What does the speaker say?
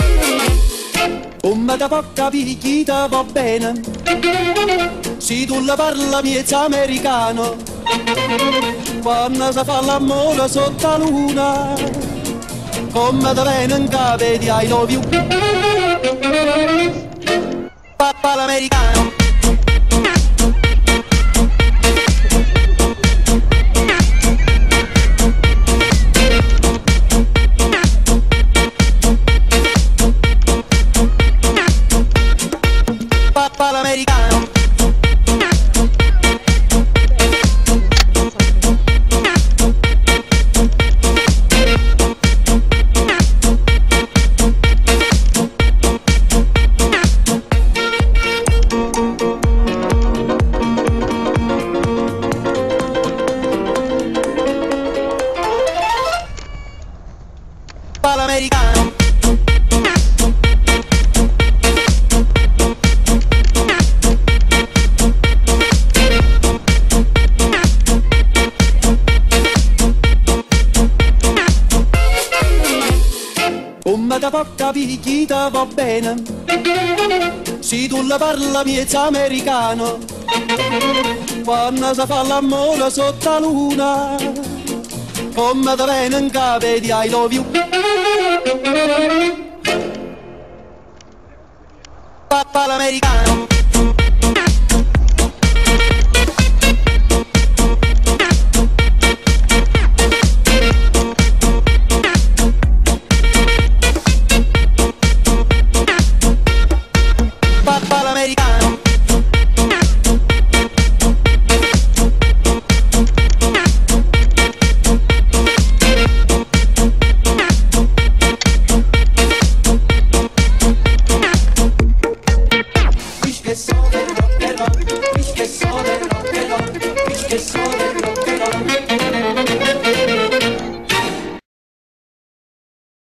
Come da può capire chi te va bene, se tu la parla miezza americano, quando si fa l'amore sotto la luna, come te viene in capo di I love you. Papà l'americano. Papà l'americano. Papà l'americano. Come da può capire chi te va bene, se tu la parla miezza americano, quando si fa l'amore sotto la luna, come te viene in capo di I love you. Papà l'americano.